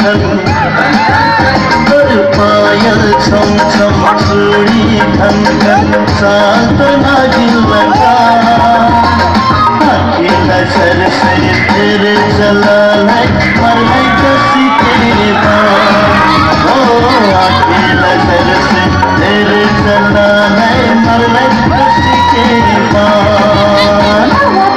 खन और पायल छम छम चूड़ी खन खन साथ नागिन लगा आखी नजर से तेरे जलाल है मर गई कसी तेरे बात ओ आखी नजर से तेरे जलाल है मर गई कसी तेरे बात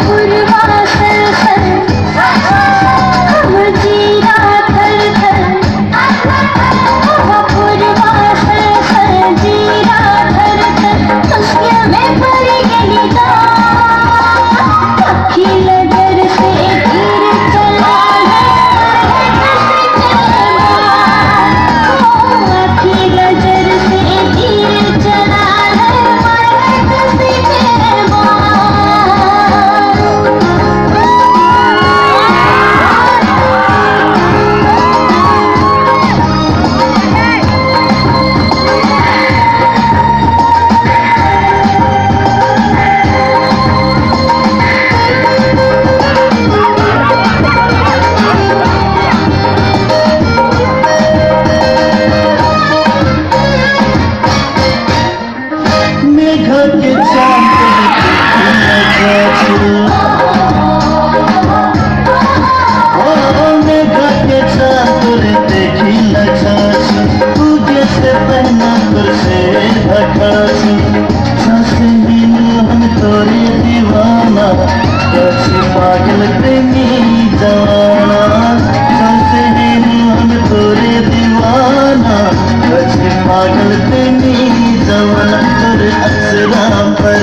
पागल प्रेमी जाना सबसे हम तोरे दीवाना बचे पागल प्रेमी जवाना तोरे अक्षरा पर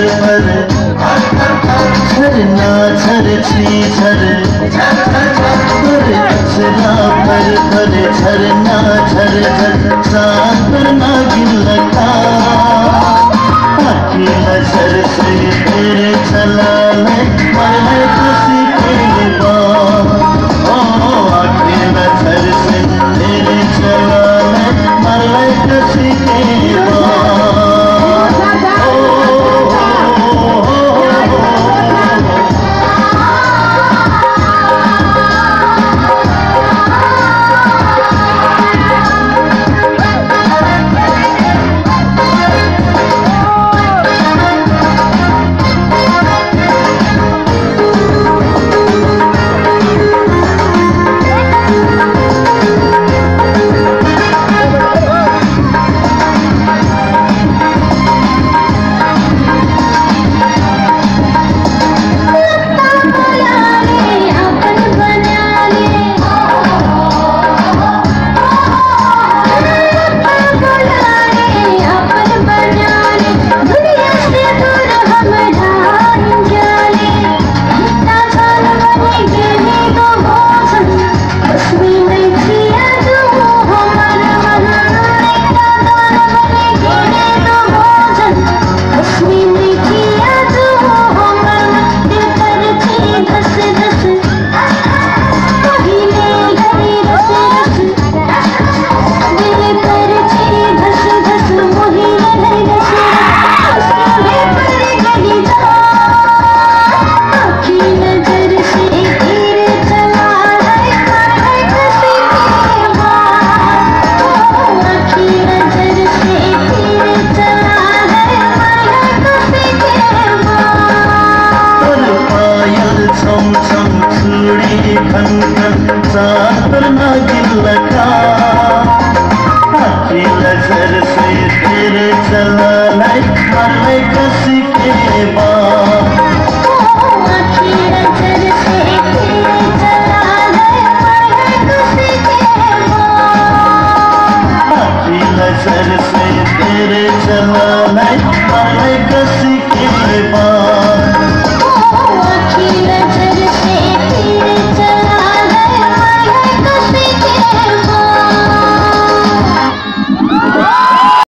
झरना झर छी झर तोरे अक्षरा पर झरना झर झर साथ पर नागिन लगा आखी नजर से तेरे जलाल है मर गई कसी तेरे बात ओ आखी नजर से तेरे जलाल है मर गई कसी तेरे बात खन खन साथ पर नागिन लगा आखी नजर से तेरे जलाल है मर गई कसी तेरे बात आखी नजर से तेरे जलाल है मर गई कसी तेरे बात आखी नजर से तेरे जलाल है मर गई कसी तेरे बात।